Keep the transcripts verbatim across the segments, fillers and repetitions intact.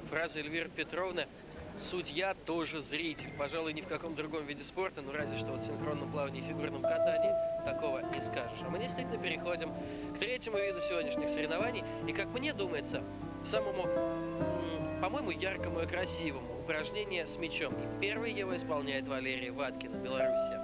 Фраза Эльвиры Петровны: судья тоже зритель. Пожалуй, ни в каком другом виде спорта, ну разве что вот в синхронном плавании и фигурном катании, такого не скажешь. А мы действительно переходим к третьему виду сегодняшних соревнований. И, как мне думается, самому, по-моему, яркому и красивому упражнение с мячом. И первый его исполняет Валерия Ваткина, Белоруссия.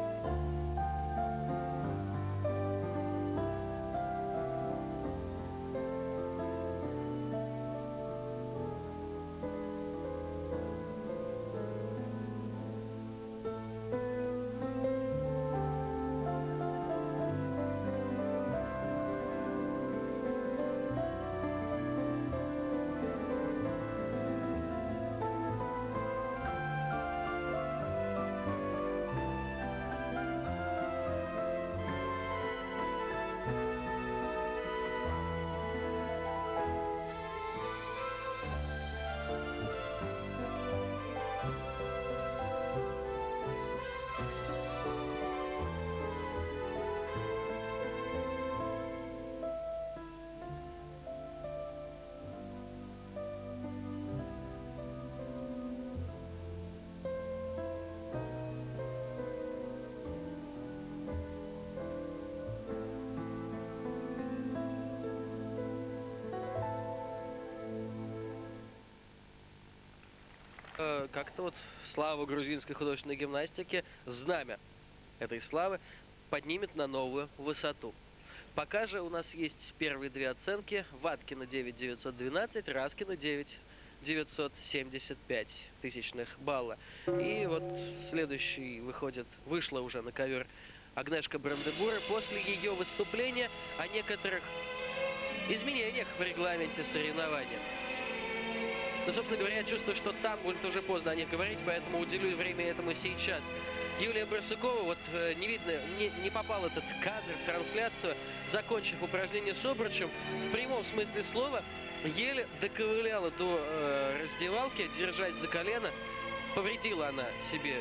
Как-то вот славу грузинской художественной гимнастики, знамя этой славы поднимет на новую высоту. Пока же у нас есть первые две оценки. Ваткина девять девятьсот двенадцать, Раскина девять девятьсот семьдесят пять тысячных балла. И вот следующий выходит, вышла уже на ковер Агнешка Брандебура после ее выступления о некоторых изменениях в регламенте соревнования. Но, собственно говоря, я чувствую, что там будет уже поздно о них говорить, поэтому уделю время этому сейчас. Юлия Барсукова, вот э, не видно, не, не попал этот кадр в трансляцию, закончив упражнение с обручем, в прямом смысле слова, еле доковыляла до э, раздевалки, держась за колено. Повредила она себе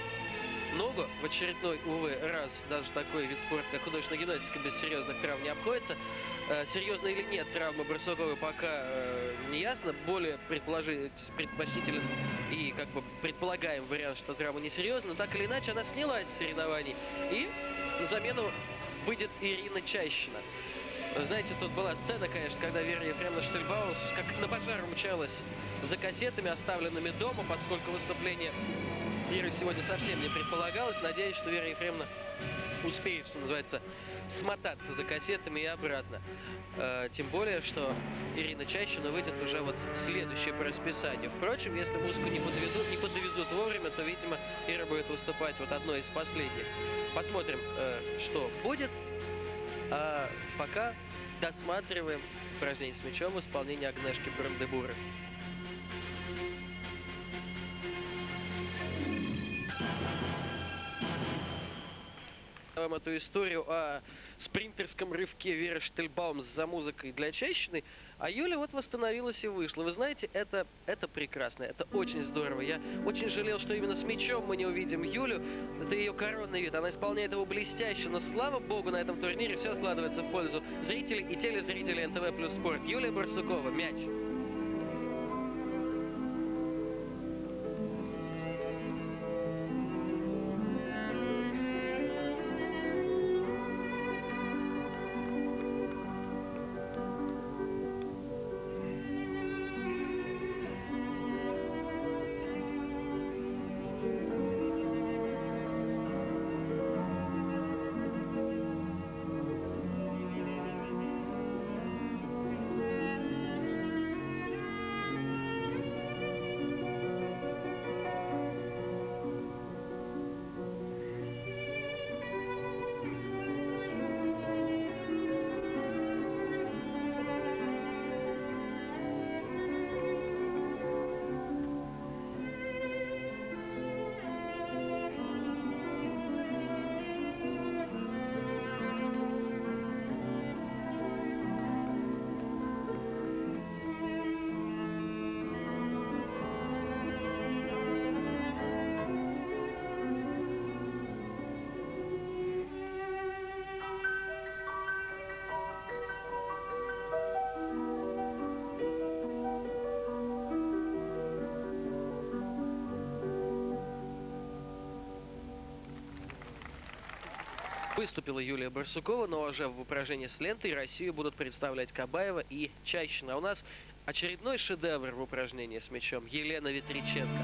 ногу в очередной, увы, раз. Даже такой вид спорта, как художественная гимнастика, без серьезных травм не обходится. Э, серьезно или нет травма Барсуковой пока э, не ясно. Более предпочтителен и как бы предполагаем вариант, что травма несерьезна. Но так или иначе она снялась с соревнований. И на замену выйдет Ирина Чащина. Знаете, тут была сцена, конечно, когда Вера Ефремовна Штельбаум как на пожар умчалась за кассетами, оставленными дома, поскольку выступление Веры сегодня совсем не предполагалось. Надеюсь, что Вера Ефремовна успеет, что называется, смотаться за кассетами и обратно. Э, тем более, что Ирина Чащина выйдет уже вот следующее по расписанию. Впрочем, если музыку не подвезут, не подвезут вовремя, то, видимо, Ира будет выступать вот одной из последних. Посмотрим, э, что будет. А пока досматриваем упражнение с мячом в исполнении Агнешки Брандебуры. Вам эту историю о спринтерском рывке Веры Штельбаум за музыкой для Чащиной, а Юля вот восстановилась и вышла. Вы знаете, это, это прекрасно, это очень здорово. Я очень жалел, что именно с мячом мы не увидим Юлю. Это ее коронный вид, она исполняет его блестяще, но слава богу, на этом турнире все складывается в пользу зрителей и телезрителей эн тэ вэ плюс спорт. Юлия Барсукова, мяч. Выступила Юлия Барсукова, но уже в упражнении с лентой Россию будут представлять Кабаева и Чащина. А у нас очередной шедевр в упражнении с мячом — Елена Ветриченко.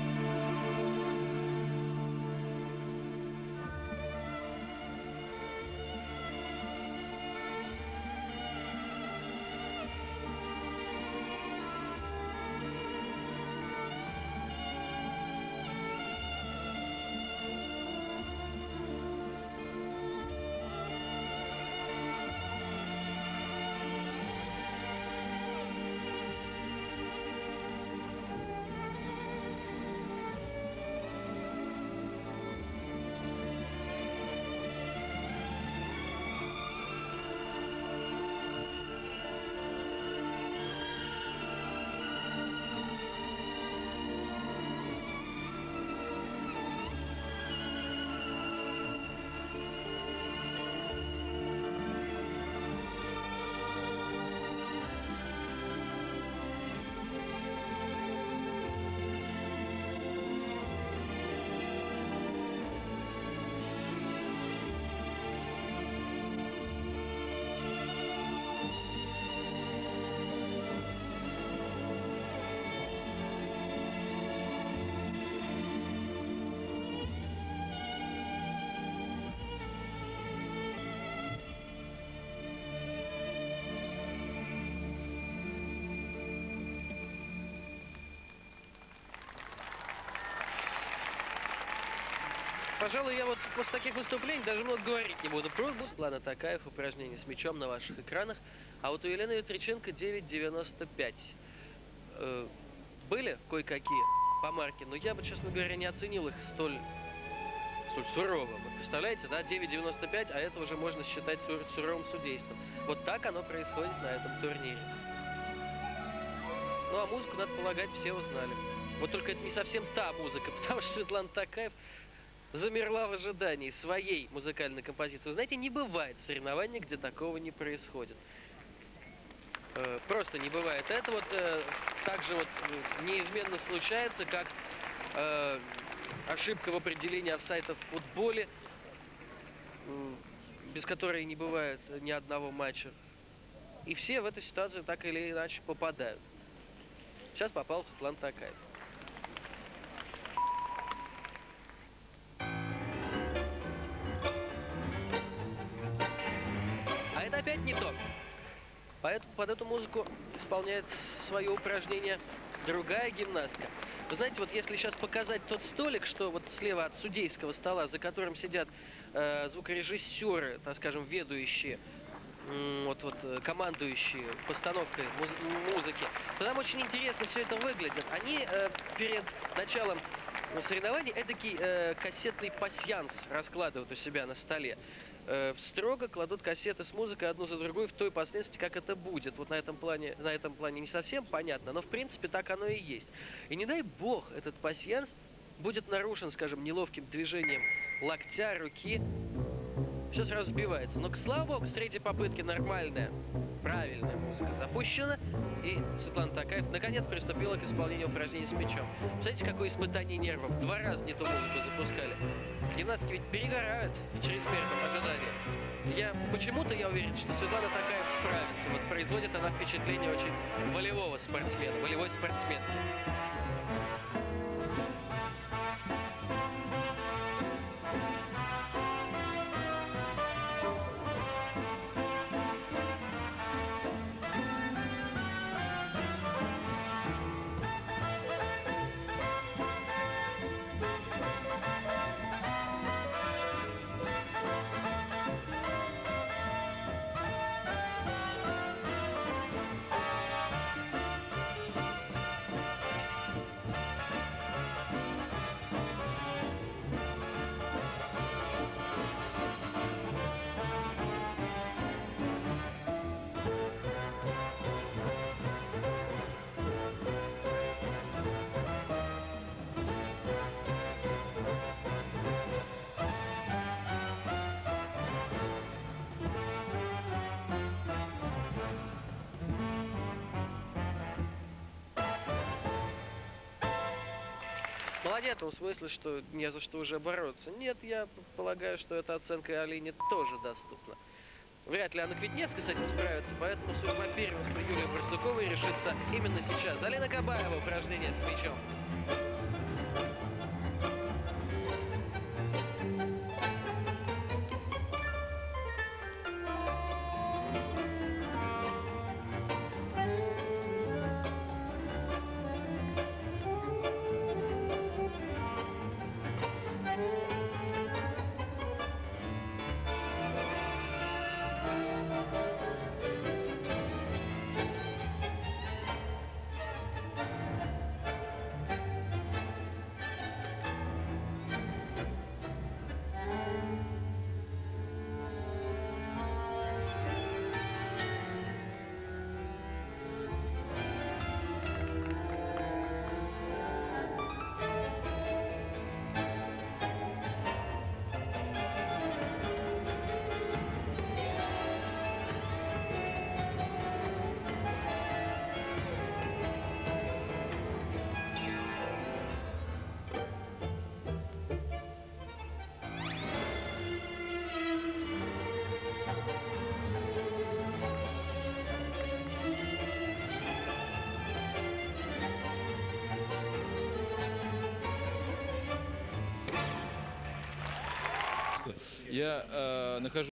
Пожалуй, я вот после таких выступлений даже много говорить не буду. Просто будет Светлана Токаева, упражнение с мячом на ваших экранах. А вот у Елены Ветриченко девять девяносто пять. Э, были кое-какие помарки, но я бы, честно говоря, не оценил их столь, столь сурово. Вы представляете, да, девять девяносто пять, а это уже можно считать сур суровым судейством. Вот так оно происходит на этом турнире. Ну а музыку, надо полагать, все узнали. Вот только это не совсем та музыка, потому что Светлана Токаева замерла в ожидании своей музыкальной композиции. Вы знаете, не бывает соревнований, где такого не происходит. Э, просто не бывает. Это вот э, также вот неизменно случается, как э, ошибка в определении офсайда в футболе, э, без которой не бывает ни одного матча. И все в эту ситуацию так или иначе попадают. Сейчас попал Светлана Токаева. Опять не то. Поэтому под эту музыку исполняет свое упражнение другая гимнастка. Вы знаете, вот если сейчас показать тот столик, что вот слева от судейского стола, за которым сидят э, звукорежиссеры, так скажем, ведущие, э, вот, вот, командующие постановкой муз музыки, то там очень интересно все это выглядит. Они э, перед началом соревнований эдакий э, кассетный пасьянс раскладывают у себя на столе. Строго кладут кассеты с музыкой одну за другой в той последовательности, как это будет. Вот на этом плане, на этом плане не совсем понятно, но в принципе так оно и есть. И не дай бог этот пасьянс будет нарушен, скажем, неловким движением локтя, руки. Все сразу сбивается. Но, к слава богу, с третьей попытки нормальная, правильная музыка запущена. И Светлана Токаева наконец приступила к исполнению упражнений с мячом. Представляете, какое испытание нервов? Два раза не ту музыку запускали. Гимнастки ведь перегорают в чрезмерном ожидании. Я почему-то я уверен, что Светлана Токаева справится. Вот производит она впечатление очень волевого спортсмена, волевой спортсменки. Молодец, в том смысле, что не за что уже бороться. Нет, я полагаю, что эта оценка Алине тоже доступна. Вряд ли Анна Квитнецкая с этим справится, поэтому судьба первенства Юлии Барсуковой решится именно сейчас. Алина Кабаева, упражнение с мячом. Я э, нахожусь